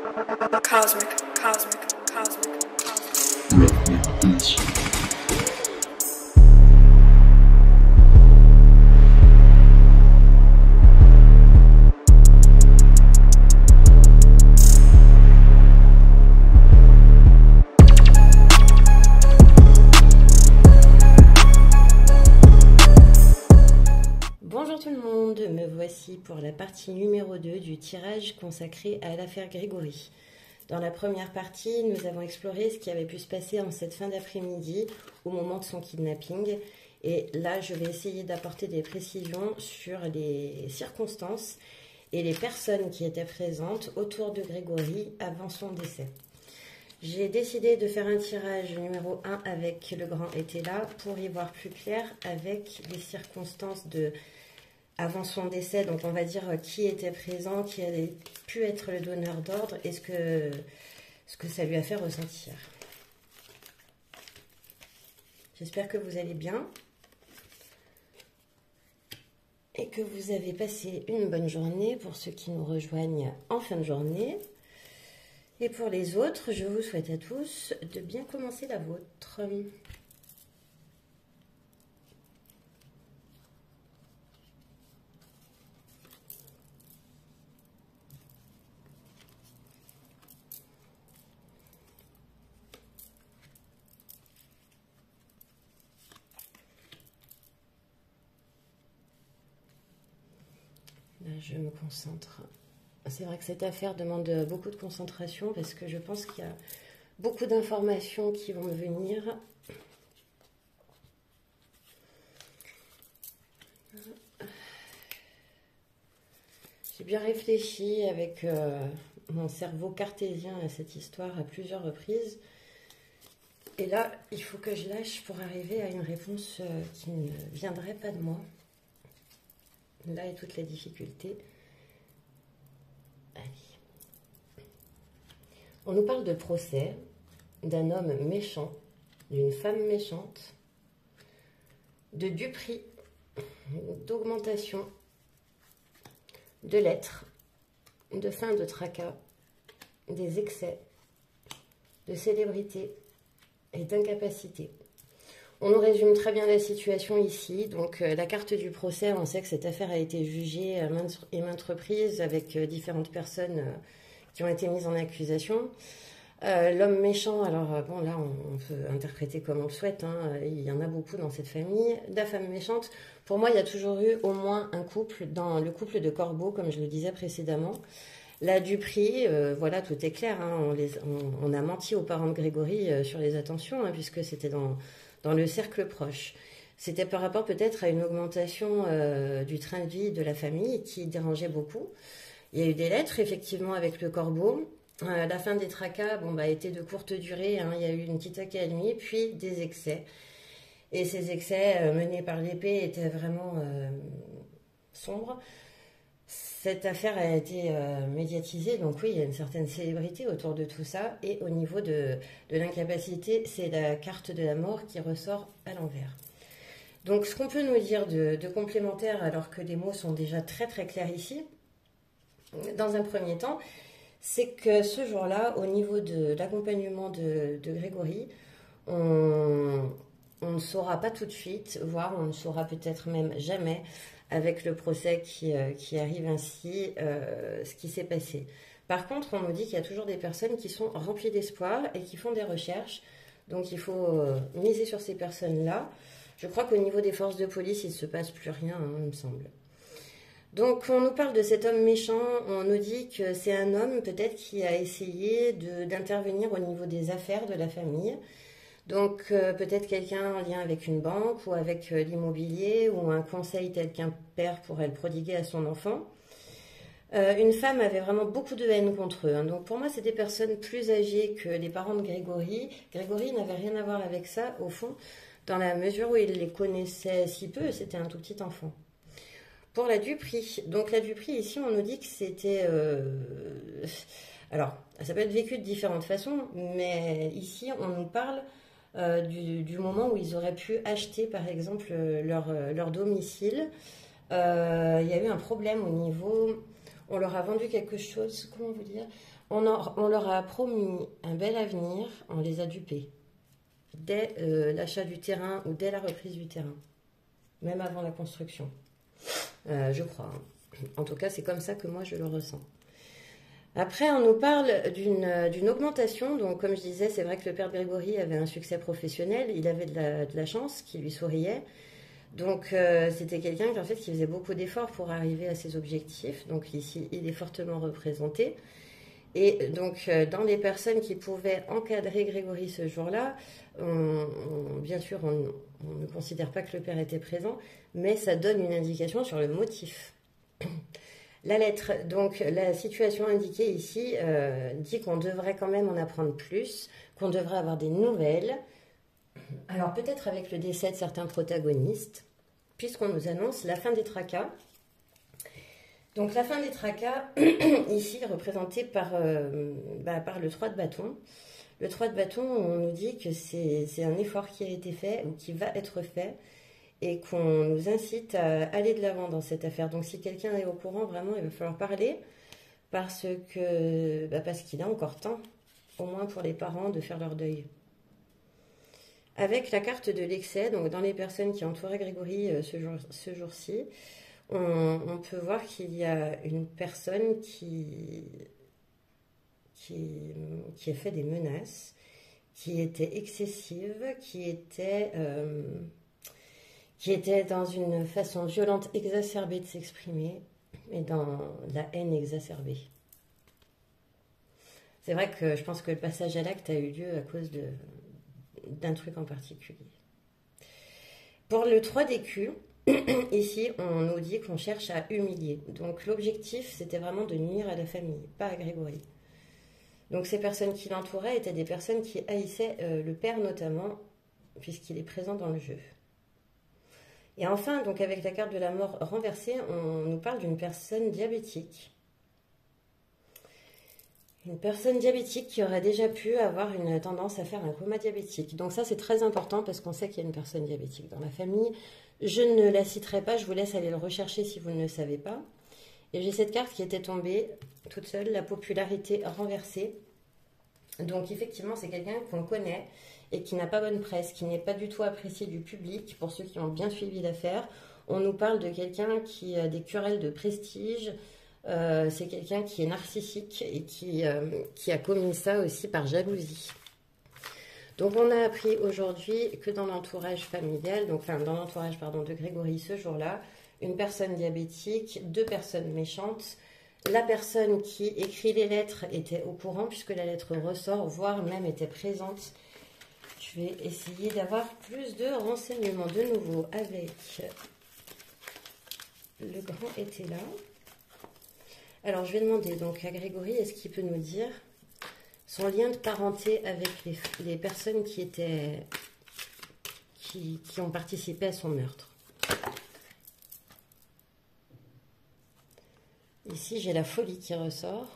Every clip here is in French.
Cosmic, cosmic, cosmic, cosmic. Bonjour tout le monde, me voici pour la partie numéro 2 du tirage consacré à l'affaire Grégory. Dans la première partie, nous avons exploré ce qui avait pu se passer en cette fin d'après-midi au moment de son kidnapping. Et là, je vais essayer d'apporter des précisions sur les circonstances et les personnes qui étaient présentes autour de Grégory avant son décès. J'ai décidé de faire un tirage numéro 1 avec le grand était là pour y voir plus clair avec les circonstances avant son décès. Donc on va dire qui était présent, qui avait pu être le donneur d'ordre et ce que ça lui a fait ressentir. J'espère que vous allez bien et que vous avez passé une bonne journée pour ceux qui nous rejoignent en fin de journée. Et pour les autres, je vous souhaite à tous de bien commencer la vôtre. Là, je me concentre. C'est vrai que cette affaire demande beaucoup de concentration parce que je pense qu'il y a beaucoup d'informations qui vont me venir. J'ai bien réfléchi avec mon cerveau cartésien à cette histoire à plusieurs reprises. Et là, il faut que je lâche pour arriver à une réponse qui ne viendrait pas de moi. Là est toute la difficulté. On nous parle de procès, d'un homme méchant, d'une femme méchante, de duperie, d'augmentation, de lettres, de fin de tracas, des excès, de célébrité et d'incapacité. On nous résume très bien la situation ici. Donc la carte du procès, on sait que cette affaire a été jugée à maintes reprises avec différentes personnes qui ont été mises en accusation. L'homme méchant, alors bon là on peut interpréter comme on le souhaite, hein, il y en a beaucoup dans cette famille. La femme méchante, pour moi il y a toujours eu au moins un couple, dans le couple de Corbeau comme je le disais précédemment. La duperie, voilà tout est clair, hein, on a menti aux parents de Grégory sur les attentions hein, puisque c'était dans le cercle proche. C'était par rapport peut-être à une augmentation du train de vie de la famille qui dérangeait beaucoup. Il y a eu des lettres, effectivement, avec le Corbeau. La fin des tracas était de courte durée. Hein. Il y a eu une petite accalmie, puis des excès. Et ces excès menés par l'épée étaient vraiment sombres. Cette affaire a été médiatisée, donc oui, il y a une certaine célébrité autour de tout ça. Et au niveau de l'incapacité, c'est la carte de la mort qui ressort à l'envers. Donc ce qu'on peut nous dire de complémentaire, alors que les mots sont déjà très très clairs ici, dans un premier temps, c'est que ce jour-là, au niveau de l'accompagnement de Grégory, on ne saura pas tout de suite, voire on ne saura peut-être même jamais, avec le procès qui arrive ainsi, ce qui s'est passé. Par contre, on nous dit qu'il y a toujours des personnes qui sont remplies d'espoir et qui font des recherches. Donc il faut miser sur ces personnes-là. Je crois qu'au niveau des forces de police, il ne se passe plus rien, hein, il me semble. Donc on nous parle de cet homme méchant, on nous dit que c'est un homme peut-être qui a essayé d'intervenir au niveau des affaires de la famille. Donc peut-être quelqu'un en lien avec une banque ou avec l'immobilier ou un conseil tel qu'un père pourrait le prodiguer à son enfant. Une femme avait vraiment beaucoup de haine contre eux. Hein. Donc pour moi, c'est des personnes plus âgées que les parents de Grégory. Grégory n'avait rien à voir avec ça, au fond, dans la mesure où il les connaissait si peu, c'était un tout petit enfant. Pour la duperie, donc la duperie ici on nous dit que c'était, alors ça peut être vécu de différentes façons, mais ici on nous parle du moment où ils auraient pu acheter par exemple leur domicile. Il y a eu un problème au niveau, on leur a vendu quelque chose, comment vous dire, On leur a promis un bel avenir, on les a dupés. Dès l'achat du terrain ou dès la reprise du terrain. Même avant la construction. Je crois. En tout cas, c'est comme ça que moi je le ressens. Après, on nous parle d'une augmentation. Donc, comme je disais, c'est vrai que le père Grégory avait un succès professionnel. Il avait de la chance qui lui souriait. Donc, c'était quelqu'un qui, en fait, qui faisait beaucoup d'efforts pour arriver à ses objectifs. Donc, ici, il est fortement représenté. Et donc, dans les personnes qui pouvaient encadrer Grégory ce jour-là, bien sûr, on ne considère pas que le père était présent, mais ça donne une indication sur le motif. La lettre, donc la situation indiquée ici, dit qu'on devrait quand même en apprendre plus, qu'on devrait avoir des nouvelles. Alors peut-être avec le décès de certains protagonistes, puisqu'on nous annonce la fin des tracas. Donc la fin des tracas, ici représentée par le 3 de bâton. Le 3 de bâton, on nous dit que c'est un effort qui a été fait ou qui va être fait et qu'on nous incite à aller de l'avant dans cette affaire. Donc si quelqu'un est au courant, vraiment, il va falloir parler parce qu'il a encore temps, au moins pour les parents, de faire leur deuil. Avec la carte de l'excès, donc dans les personnes qui entouraient Grégory ce jour-ci, on peut voir qu'il y a une personne qui a fait des menaces, qui était excessive, qui était dans une façon violente, exacerbée de s'exprimer, et dans la haine exacerbée. C'est vrai que je pense que le passage à l'acte a eu lieu à cause d'un truc en particulier. Pour le 3 d'écus, ici, on nous dit qu'on cherche à humilier. Donc l'objectif, c'était vraiment de nuire à la famille, pas à Grégory. Donc ces personnes qui l'entouraient étaient des personnes qui haïssaient le père notamment, puisqu'il est présent dans le jeu. Et enfin, donc avec la carte de la mort renversée, on nous parle d'une personne diabétique. Une personne diabétique qui aurait déjà pu avoir une tendance à faire un coma diabétique. Donc ça, c'est très important parce qu'on sait qu'il y a une personne diabétique dans la famille. Je ne la citerai pas, je vous laisse aller le rechercher si vous ne le savez pas. Et j'ai cette carte qui était tombée toute seule, la popularité renversée. Donc effectivement, c'est quelqu'un qu'on connaît et qui n'a pas bonne presse, qui n'est pas du tout apprécié du public. Pour ceux qui ont bien suivi l'affaire, on nous parle de quelqu'un qui a des querelles de prestige. C'est quelqu'un qui est narcissique et qui a commis ça aussi par jalousie. Donc on a appris aujourd'hui que dans l'entourage familial, dans l'entourage de Grégory ce jour-là, une personne diabétique, 2 personnes méchantes. La personne qui écrit les lettres était au courant puisque la lettre ressort, voire même était présente. Je vais essayer d'avoir plus de renseignements de nouveau avec le grand était là. Alors je vais demander donc à Grégory, est-ce qu'il peut nous dire son lien de parenté avec les personnes qui ont participé à son meurtre. Ici, j'ai la folie qui ressort.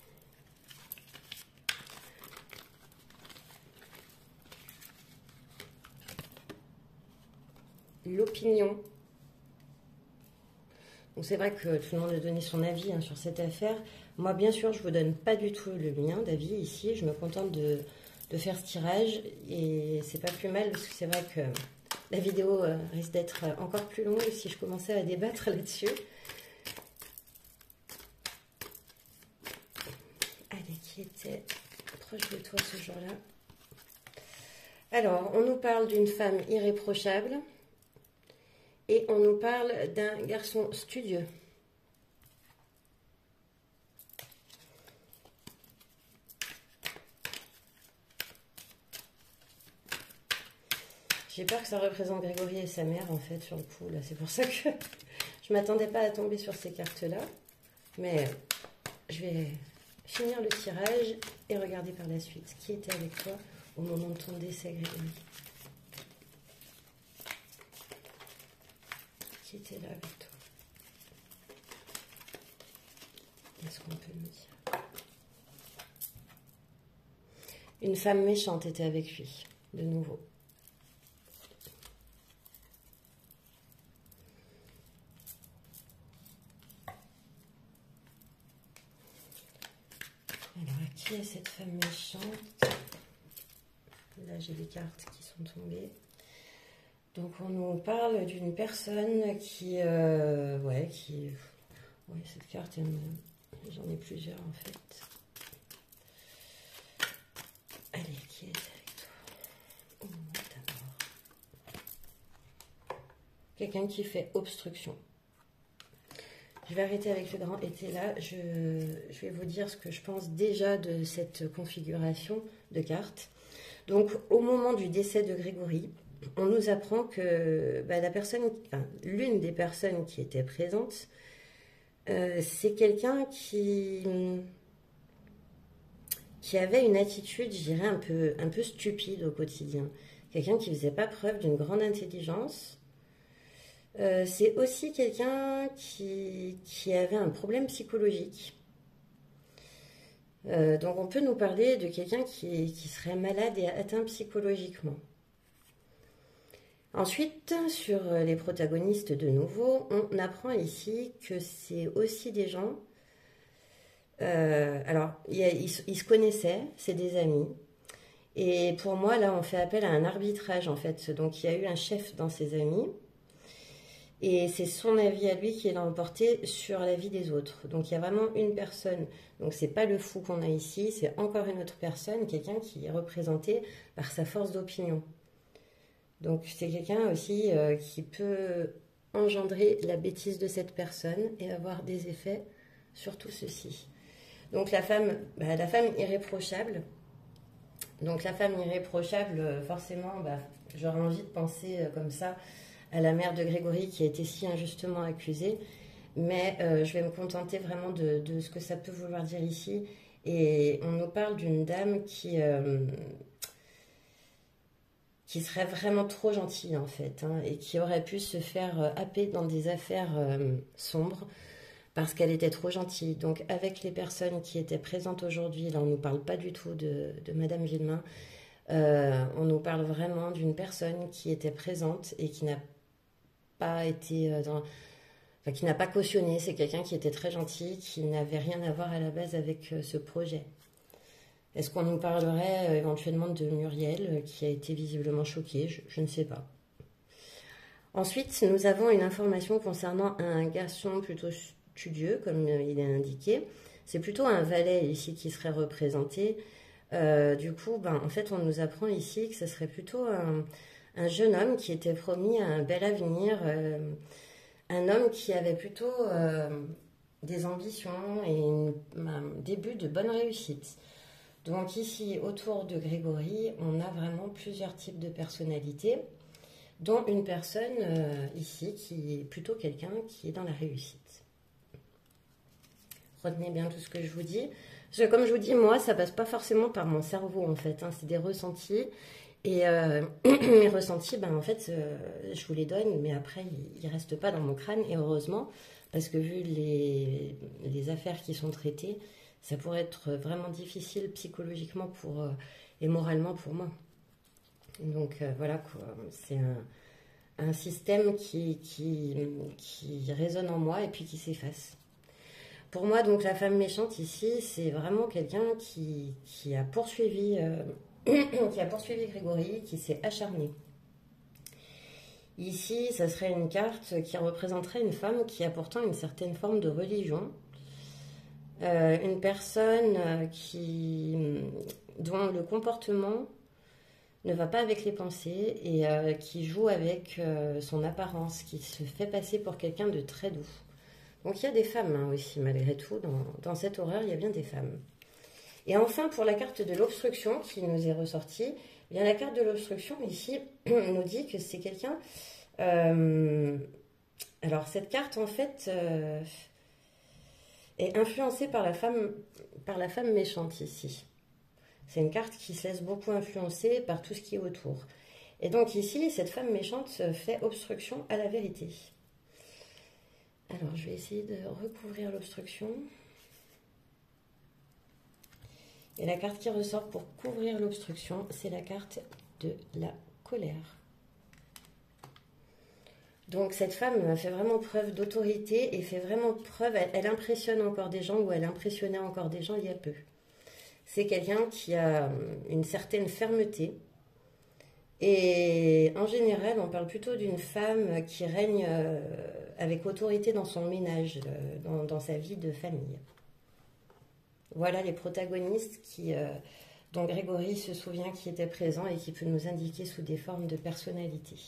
L'opinion. Donc c'est vrai que tout le monde a donné son avis sur cette affaire. Moi, bien sûr, je ne vous donne pas du tout le mien d'avis ici. Je me contente de faire ce tirage. Et c'est pas plus mal parce que c'est vrai que la vidéo risque d'être encore plus longue si je commençais à débattre là-dessus. Allez, qui était proche de toi ce jour-là? Alors, on nous parle d'une femme irréprochable. Et on nous parle d'un garçon studieux. J'ai peur que ça représente Grégory et sa mère, en fait, sur le coup. Là, c'est pour ça que je ne m'attendais pas à tomber sur ces cartes-là. Mais je vais finir le tirage et regarder par la suite qui était avec toi au moment de ton décès, Grégory. Qui était là avec toi? Qu'est-ce qu'on peut nous dire? Une femme méchante était avec lui, de nouveau. Alors, qui est cette femme méchante? Là, j'ai des cartes qui sont tombées. Donc, on nous parle d'une personne qui... ouais, cette carte, j'en ai plusieurs, en fait. Allez, qui est avec toi? Oh, d'abord. Quelqu'un qui fait obstruction. Je vais arrêter avec le grand été là. Je vais vous dire ce que je pense déjà de cette configuration de cartes. Donc, au moment du décès de Grégory, on nous apprend que la personne, enfin, l'une des personnes qui était présente, c'est quelqu'un qui avait une attitude, je dirais, un peu stupide au quotidien. Quelqu'un qui ne faisait pas preuve d'une grande intelligence. C'est aussi quelqu'un qui avait un problème psychologique. Donc on peut nous parler de quelqu'un qui serait malade et atteint psychologiquement. Ensuite, sur les protagonistes de nouveau, on apprend ici que c'est aussi des gens... alors, ils se connaissaient, c'est des amis. Et pour moi, là, on fait appel à un arbitrage, en fait. Donc, il y a eu un chef dans ses amis. Et c'est son avis à lui qui est l'emporté sur la vie des autres. Donc, il y a vraiment une personne. Donc, c'est pas le fou qu'on a ici, c'est encore une autre personne, quelqu'un qui est représenté par sa force d'opinion. Donc, c'est quelqu'un aussi qui peut engendrer la bêtise de cette personne et avoir des effets sur tout ceci. Donc, la femme irréprochable. Donc, la femme irréprochable, forcément, j'aurais envie de penser comme ça à la mère de Grégory qui a été si injustement accusée. Mais je vais me contenter vraiment de ce que ça peut vouloir dire ici. Et on nous parle d'une dame qui serait vraiment trop gentille en fait, hein, et qui aurait pu se faire happer dans des affaires sombres parce qu'elle était trop gentille. Donc avec les personnes qui étaient présentes aujourd'hui, là on ne nous parle pas du tout de Madame Villemain, on nous parle vraiment d'une personne qui était présente et qui n'a pas été qui n'a pas cautionné. C'est quelqu'un qui était très gentil, qui n'avait rien à voir à la base avec ce projet. Est-ce qu'on nous parlerait éventuellement de Muriel, qui a été visiblement choquée? Je ne sais pas. Ensuite, nous avons une information concernant un garçon plutôt studieux, comme il est indiqué. C'est plutôt un valet ici qui serait représenté. Du coup, en fait, on nous apprend ici que ce serait plutôt un jeune homme qui était promis un bel avenir, un homme qui avait plutôt des ambitions et un début de bonne réussite. Donc ici, autour de Grégory, on a vraiment plusieurs types de personnalités, dont une personne ici qui est plutôt quelqu'un qui est dans la réussite. Retenez bien tout ce que je vous dis. Parce que comme je vous dis, moi, ça passe pas forcément par mon cerveau, en fait. Hein, c'est des ressentis. Et mes ressentis, en fait, je vous les donne, mais après, ils ne restent pas dans mon crâne. Et heureusement, parce que vu les affaires qui sont traitées, ça pourrait être vraiment difficile psychologiquement et moralement pour moi. Donc voilà, c'est un système qui résonne en moi et puis qui s'efface. Pour moi, donc, la femme méchante ici, c'est vraiment quelqu'un qui a poursuivi Grégory, qui s'est acharné. Ici, ça serait une carte qui représenterait une femme qui a pourtant une certaine forme de religion. Une personne dont le comportement ne va pas avec les pensées et qui joue avec son apparence, qui se fait passer pour quelqu'un de très doux. Donc il y a des femmes aussi, malgré tout, dans cette horreur, il y a bien des femmes. Et enfin, pour la carte de l'obstruction qui nous est ressortie, bien la carte de l'obstruction ici nous dit que c'est quelqu'un... alors cette carte, en fait... est influencée par la femme méchante ici. C'est une carte qui se laisse beaucoup influencer par tout ce qui est autour. Et donc ici, cette femme méchante fait obstruction à la vérité. Alors, je vais essayer de recouvrir l'obstruction. Et la carte qui ressort pour couvrir l'obstruction, c'est la carte de la colère. Donc cette femme fait vraiment preuve d'autorité et fait vraiment preuve, elle impressionne encore des gens ou elle impressionnait encore des gens il y a peu. C'est quelqu'un qui a une certaine fermeté. Et en général, on parle plutôt d'une femme qui règne avec autorité dans son ménage, dans sa vie de famille. Voilà les protagonistes dont Grégory se souvient qui étaient présents et qui peut nous indiquer sous des formes de personnalité.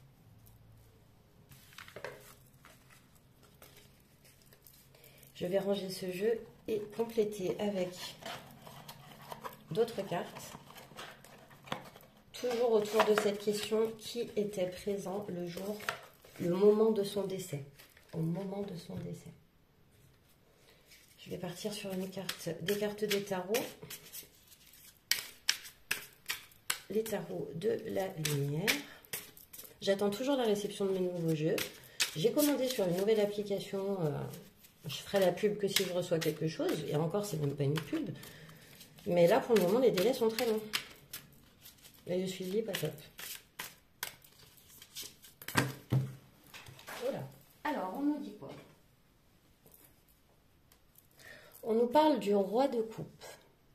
Je vais ranger ce jeu et compléter avec d'autres cartes. Toujours autour de cette question, qui était présent le moment de son décès? Au moment de son décès. Je vais partir sur des cartes des tarots. Les tarots de la lumière. J'attends toujours la réception de mes nouveaux jeux. J'ai commandé sur une nouvelle application. Je ferai la pub que si je reçois quelque chose. Et encore, c'est même pas une pub. Mais là, pour le moment, les délais sont très longs. Et le suivi, pas top. Voilà. Alors, on nous dit quoi? On nous parle du roi de coupe.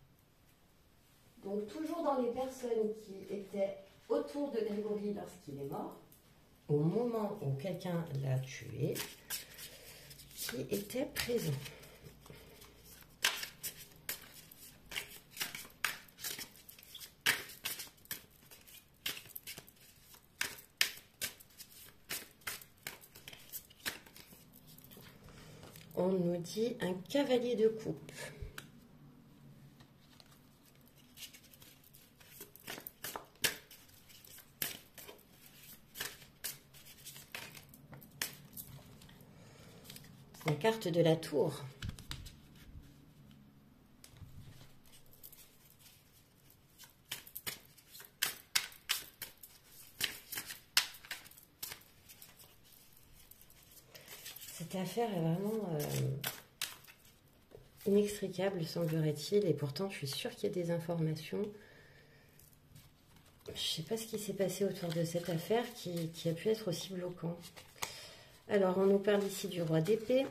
Donc, toujours dans les personnes qui étaient autour de Grégory lorsqu'il est mort, au moment où quelqu'un l'a tué, qui était présent. On nous dit un cavalier de coupe. La carte de la tour. Cette affaire est vraiment inextricable, semblerait-il, et pourtant je suis sûre qu'il y a des informations. Je ne sais pas ce qui s'est passé autour de cette affaire qui a pu être aussi bloquant. Alors, on nous parle ici du roi d'épée,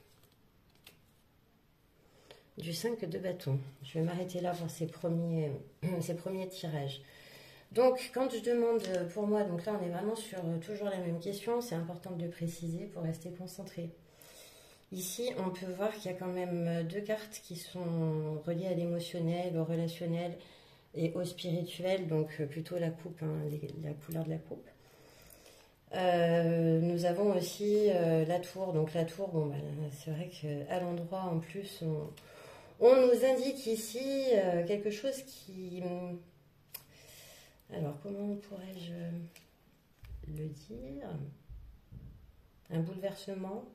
du 5 de bâton. Je vais m'arrêter là pour ces premiers tirages. Donc, quand je demande pour moi, donc là, on est vraiment sur toujours la même question. C'est important de le préciser pour rester concentré. Ici, on peut voir qu'il y a quand même deux cartes qui sont reliées à l'émotionnel, au relationnel et au spirituel. Donc, plutôt la coupe, hein, la couleur de la coupe. Nous avons aussi la tour. Donc la tour, bon, bah, c'est vrai qu'à l'endroit en plus, on nous indique ici quelque chose qui... Alors, comment pourrais-je le dire? Un bouleversement.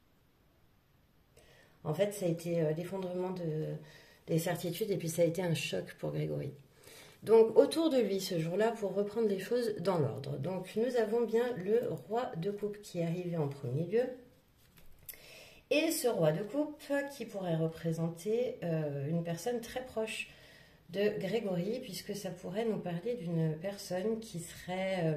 En fait, ça a été l'effondrement des certitudes et puis ça a été un choc pour Grégory. Donc, autour de lui, ce jour-là, pour reprendre les choses dans l'ordre. Donc, nous avons bien le roi de coupe qui est arrivé en premier lieu. Et ce roi de coupe qui pourrait représenter une personne très proche de Grégory, puisque ça pourrait nous parler d'une personne qui serait...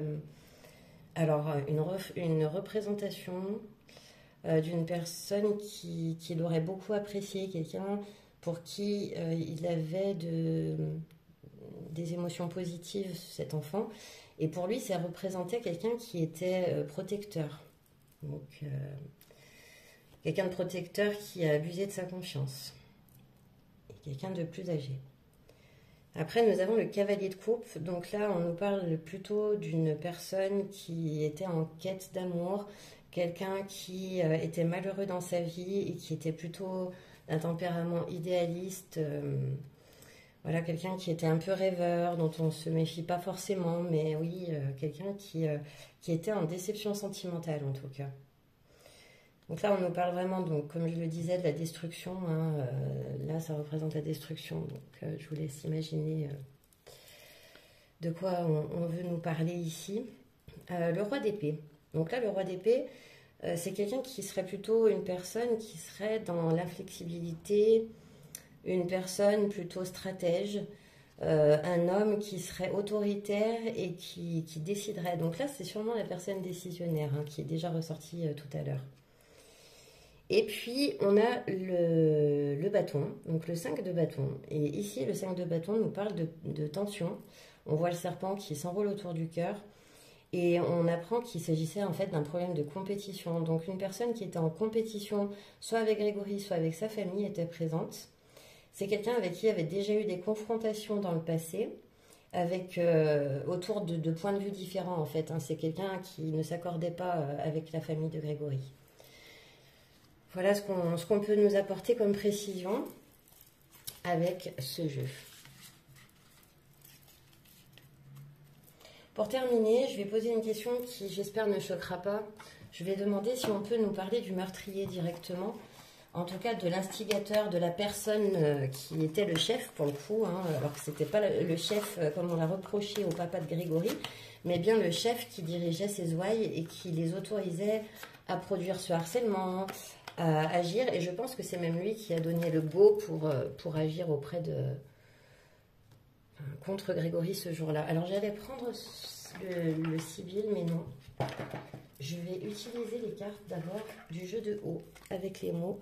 une représentation d'une personne qui l'aurait beaucoup apprécié, quelqu'un pour qui il avait des émotions positives, cet enfant. Et pour lui, ça représentait quelqu'un qui était protecteur. Donc, quelqu'un de protecteur qui a abusé de sa confiance. Et quelqu'un de plus âgé. Après, nous avons le cavalier de coupe. Donc là, on nous parle plutôt d'une personne qui était en quête d'amour. Quelqu'un qui était malheureux dans sa vie et qui était plutôt d'un tempérament idéaliste. Voilà, quelqu'un qui était un peu rêveur, dont on ne se méfie pas forcément, mais oui, quelqu'un qui était en déception sentimentale en tout cas. Donc là, on nous parle vraiment, donc, comme je le disais, de la destruction. Hein, là, ça représente la destruction. Donc, je vous laisse imaginer de quoi on veut nous parler ici. Le roi d'épée. Donc là, le roi d'épée, c'est quelqu'un qui serait plutôt une personne qui serait dans l'inflexibilité, une personne plutôt stratège, un homme qui serait autoritaire et qui déciderait. Donc là, c'est sûrement la personne décisionnaire hein, qui est déjà ressortie tout à l'heure. Et puis, on a le bâton, donc le 5 de bâton. Et ici, le 5 de bâton nous parle de tension. On voit le serpent qui s'enroule autour du cœur. Et on apprend qu'il s'agissait en fait d'un problème de compétition. Donc, une personne qui était en compétition, soit avec Grégory, soit avec sa famille, était présente. C'est quelqu'un avec qui il y avait déjà eu des confrontations dans le passé, avec autour de points de vue différents en fait. Hein. C'est quelqu'un qui ne s'accordait pas avec la famille de Grégory. Voilà ce qu'on peut nous apporter comme précision avec ce jeu. Pour terminer, je vais poser une question qui, j'espère, ne choquera pas. Je vais demander si on peut nous parler du meurtrier directement, en tout cas de l'instigateur, de la personne qui était le chef, pour le coup, hein, alors que ce n'était pas le chef comme on l'a reproché au papa de Grégory, mais bien le chef qui dirigeait ces ouailles et qui les autorisait à produire ce harcèlement, à agir, et je pense que c'est même lui qui a donné le go pour agir auprès de... contre Grégory ce jour-là. Alors j'allais prendre le Sibyl, mais non. Je vais utiliser les cartes d'abord du jeu de haut avec les mots.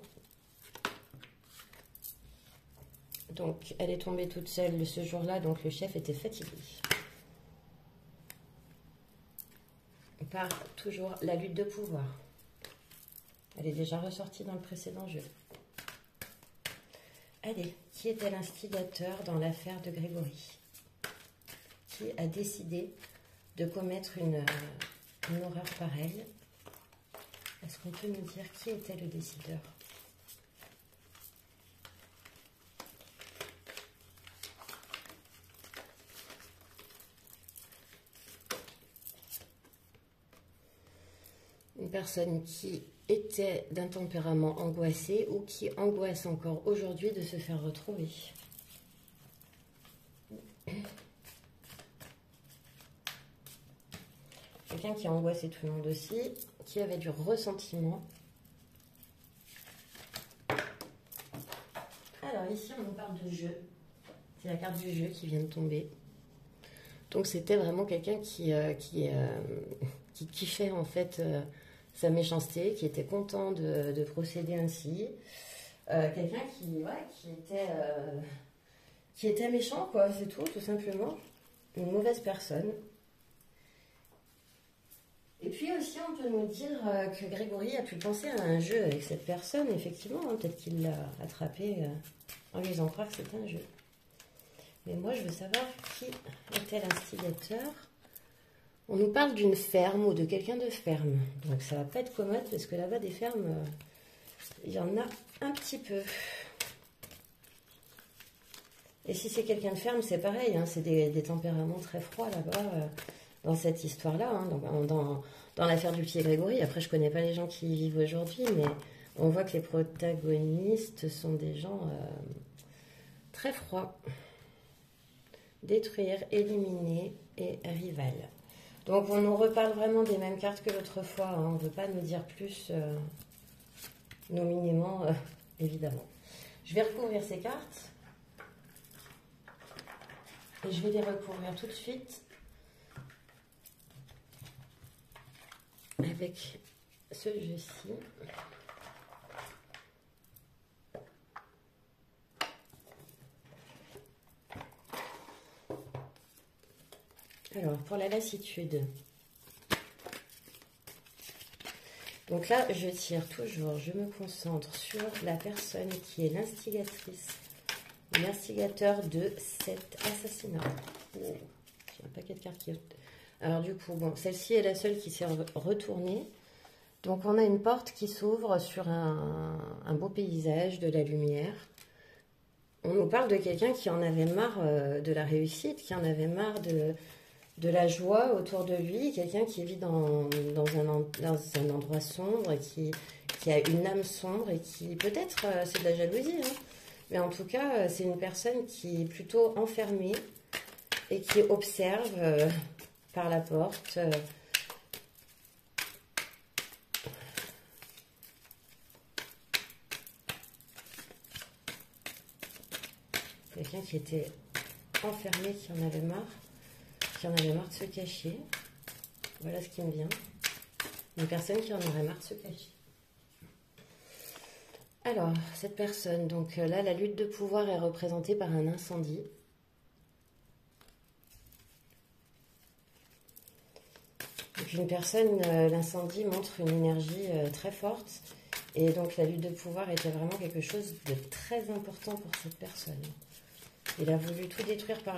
Donc elle est tombée toute seule ce jour-là, donc le chef était fatigué. Par toujours la lutte de pouvoir. Elle est déjà ressortie dans le précédent jeu. Allez, qui était l'instigateur dans l'affaire de Grégory? Qui a décidé de commettre une horreur pareille? Est-ce qu'on peut nous dire qui était le décideur? Une personne qui était d'un tempérament angoissé ou qui angoisse encore aujourd'hui de se faire retrouver. Quelqu'un qui a angoissé tout le monde aussi, qui avait du ressentiment. Alors ici on nous parle de jeu. C'est la carte du jeu qui vient de tomber. Donc c'était vraiment quelqu'un qui kiffait en fait sa méchanceté, qui était content de procéder ainsi. Quelqu'un qui était méchant, quoi, c'est tout simplement. Une mauvaise personne. Et puis aussi, on peut nous dire que Grégory a pu penser à un jeu avec cette personne, effectivement. Hein, peut-être qu'il l'a attrapé en lui faisant croire que c'était un jeu. Mais moi, je veux savoir qui était l'instigateur. On nous parle d'une ferme ou de quelqu'un de ferme. Donc ça va pas être commode parce que là-bas, des fermes, il y en a un petit peu. Et si c'est quelqu'un de ferme, c'est pareil. Hein, c'est des tempéraments très froids là-bas, dans cette histoire-là. Hein, dans l'affaire du petit Grégory. Après, je connais pas les gens qui y vivent aujourd'hui, mais on voit que les protagonistes sont des gens très froids. Détruire, éliminer et rival. Donc on nous reparle vraiment des mêmes cartes que l'autre fois. Hein. On ne veut pas nous dire plus nominément, évidemment. Je vais recouvrir ces cartes. Et je vais les recouvrir tout de suite. Avec ce jeu-ci. Alors, pour la lassitude. Donc là, je tire toujours, je me concentre sur la personne qui est l'instigatrice, l'instigateur de cet assassinat. Oh, j'ai un paquet de cartes qui... Alors du coup, bon, celle-ci est la seule qui s'est retournée. Donc on a une porte qui s'ouvre sur un beau paysage, de la lumière. On nous parle de quelqu'un qui en avait marre de la réussite, qui en avait marre de la joie autour de lui, quelqu'un qui vit dans un endroit sombre, et qui a une âme sombre et qui, peut-être, c'est de la jalousie, hein, mais en tout cas, c'est une personne qui est plutôt enfermée et qui observe par la porte. Quelqu'un qui était enfermé, qui en avait marre de se cacher. Voilà ce qui me vient. Une personne qui en aurait marre de se cacher. Alors, cette personne, donc là, la lutte de pouvoir est représentée par un incendie. Donc une personne, l'incendie montre une énergie très forte. Et donc la lutte de pouvoir était vraiment quelque chose de très important pour cette personne. Il a voulu tout détruire par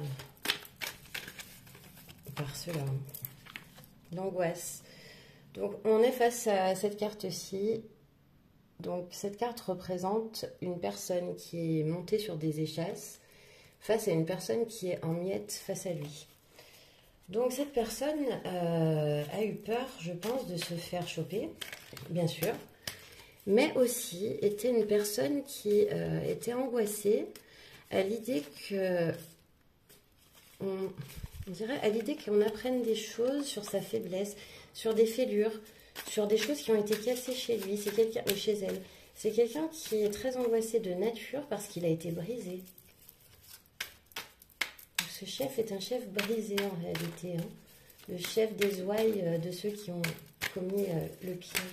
cela. L'angoisse. Donc on est face à cette carte-ci. Donc cette carte représente une personne qui est montée sur des échasses face à une personne qui est en miettes face à lui. Donc cette personne a eu peur, je pense, de se faire choper, bien sûr, mais aussi était une personne qui était angoissée à l'idée que, on dirait, à l'idée qu'on apprenne des choses sur sa faiblesse, sur des fêlures, sur des choses qui ont été cassées chez lui, c'est quelqu'un, ou chez elle. C'est quelqu'un qui est très angoissé de nature parce qu'il a été brisé. Ce chef est un chef brisé en réalité, hein. Le chef des ouailles de ceux qui ont commis le pire.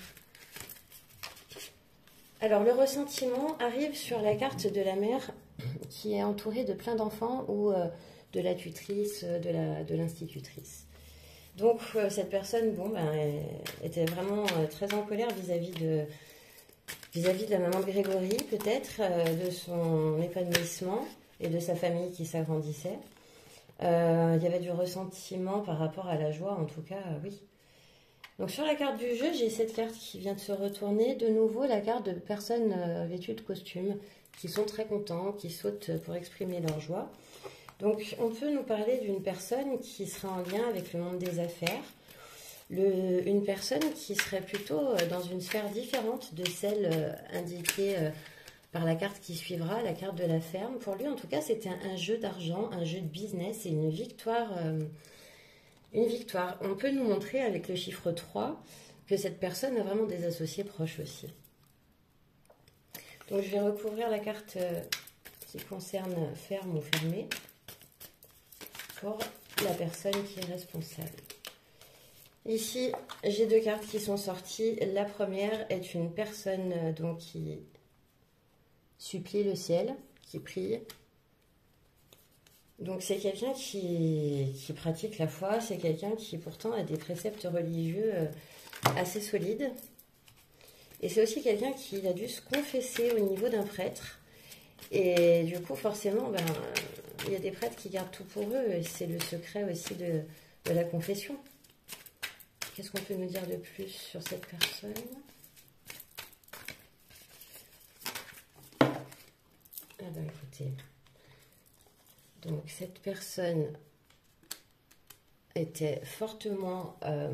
Alors le ressentiment arrive sur la carte de la mère qui est entourée de plein d'enfants ou de la tutrice, de l'institutrice. Donc cette personne était vraiment très en colère vis-à-vis de la maman de Grégory, peut-être, de son épanouissement et de sa famille qui s'agrandissait. Il y avait du ressentiment par rapport à la joie, en tout cas, oui. Donc sur la carte du jeu, j'ai cette carte qui vient de se retourner. De nouveau, la carte de personnes vêtues de costumes, qui sont très contents, qui sautent pour exprimer leur joie. Donc on peut nous parler d'une personne qui sera en lien avec le monde des affaires. Une personne qui serait plutôt dans une sphère différente de celle indiquée par la carte qui suivra, la carte de la ferme. Pour lui, en tout cas, c'était un jeu d'argent, un jeu de business et une victoire. On peut nous montrer avec le chiffre 3 que cette personne a vraiment des associés proches aussi. Donc, je vais recouvrir la carte qui concerne ferme ou fermé pour la personne qui est responsable. Ici, j'ai deux cartes qui sont sorties. La première est une personne donc qui supplie le ciel, qui prie. Donc c'est quelqu'un qui pratique la foi, c'est quelqu'un qui pourtant a des préceptes religieux assez solides. Et c'est aussi quelqu'un qui a dû se confesser au niveau d'un prêtre. Et du coup, forcément, il y a des prêtres qui gardent tout pour eux. Et c'est le secret aussi de la confession. Qu'est-ce qu'on peut nous dire de plus sur cette personne ? Ah ben écoutez, donc cette personne était fortement...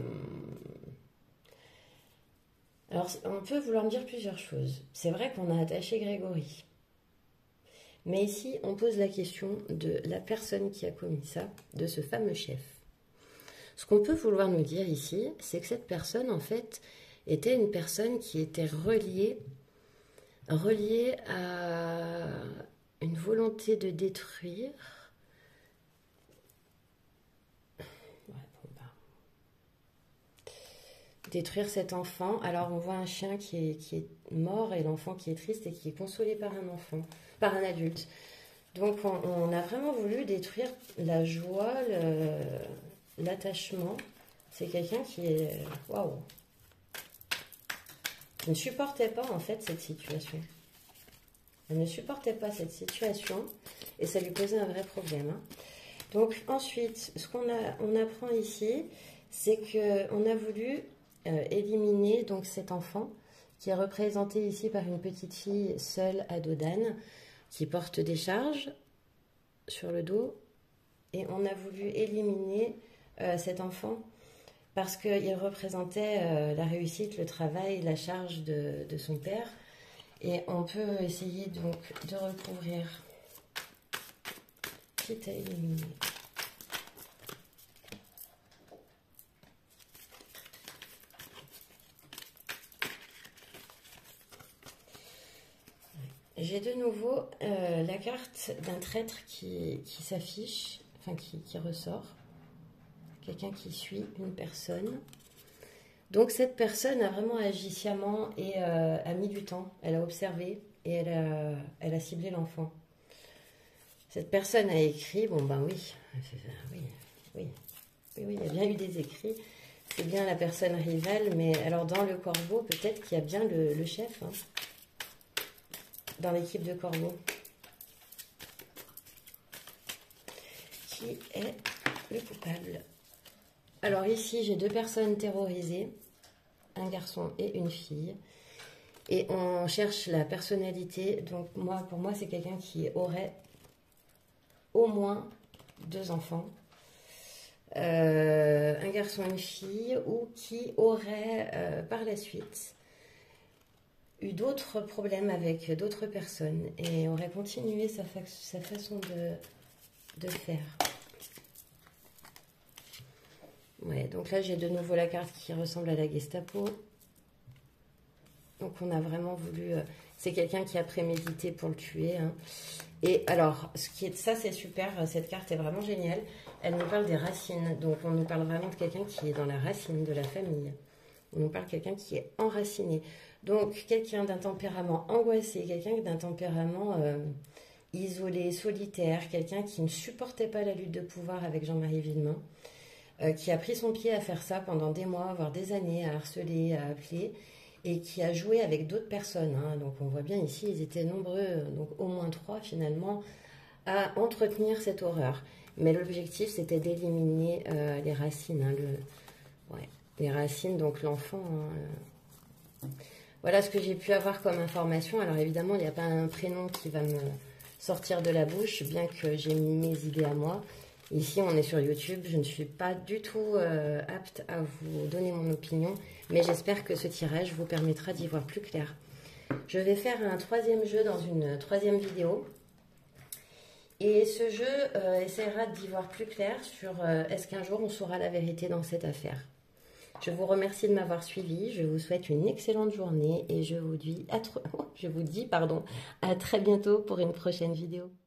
Alors on peut vouloir me dire plusieurs choses. C'est vrai qu'on a attaché Grégory. Mais ici, on pose la question de la personne qui a commis ça, de ce fameux chef. Ce qu'on peut vouloir nous dire ici, c'est que cette personne, en fait, était une personne qui était reliée à une volonté de détruire. Détruire cet enfant. Alors on voit un chien qui est mort et l'enfant qui est triste et qui est consolé par un enfant, par un adulte. Donc on a vraiment voulu détruire la joie, l'attachement. C'est quelqu'un qui est... Waouh! Elle ne supportait pas en fait cette situation. Elle ne supportait pas cette situation et ça lui posait un vrai problème. Hein. Donc ensuite, ce qu'on apprend ici, c'est qu'on a voulu éliminer donc cet enfant qui est représenté ici par une petite fille seule à dos d'âne qui porte des charges sur le dos. Et on a voulu éliminer cet enfant parce qu'il représentait la réussite, le travail, la charge de son père. Et on peut essayer donc de recouvrir, quitte à éliminer. J'ai de nouveau la carte d'un traître qui s'affiche, enfin qui ressort. Quelqu'un qui suit une personne. Donc cette personne a vraiment agi sciemment et a mis du temps. Elle a observé et elle a ciblé l'enfant. Cette personne a écrit, bon ben oui, oui, il y a bien eu des écrits. C'est bien la personne rivale, mais alors dans le corbeau, peut-être qu'il y a bien le chef, hein, dans l'équipe de corbeau. Qui est le coupable? Alors ici, j'ai deux personnes terrorisées, un garçon et une fille. Et on cherche la personnalité. Donc pour moi, c'est quelqu'un qui aurait au moins 2 enfants. Un garçon et une fille, ou qui aurait par la suite eu d'autres problèmes avec d'autres personnes et aurait continué sa façon de faire. Ouais, donc là j'ai de nouveau la carte qui ressemble à la Gestapo. Donc on a vraiment voulu... c'est quelqu'un qui a prémédité pour le tuer. Hein. Et alors, ça c'est super, cette carte est vraiment géniale. Elle nous parle des racines. Donc on nous parle vraiment de quelqu'un qui est dans la racine de la famille. On nous parle de quelqu'un qui est enraciné. Donc quelqu'un d'un tempérament angoissé, quelqu'un d'un tempérament isolé, solitaire, quelqu'un qui ne supportait pas la lutte de pouvoir avec Jean-Marie Villemain, qui a pris son pied à faire ça pendant des mois, voire des années, à harceler, à appeler, et qui a joué avec d'autres personnes. Hein. Donc on voit bien ici, ils étaient nombreux, donc au moins 3 finalement, à entretenir cette horreur. Mais l'objectif, c'était d'éliminer les racines. Hein, les racines, donc l'enfant. Hein, Voilà ce que j'ai pu avoir comme information. Alors évidemment, il n'y a pas un prénom qui va me sortir de la bouche, bien que j'ai mis mes idées à moi. Ici, on est sur YouTube. Je ne suis pas du tout apte à vous donner mon opinion, mais j'espère que ce tirage vous permettra d'y voir plus clair. Je vais faire un 3e jeu dans une 3e vidéo. Et ce jeu essaiera d'y voir plus clair sur est-ce qu'un jour on saura la vérité dans cette affaire. Je vous remercie de m'avoir suivi. Je vous souhaite une excellente journée et je vous dis à très bientôt pour une prochaine vidéo.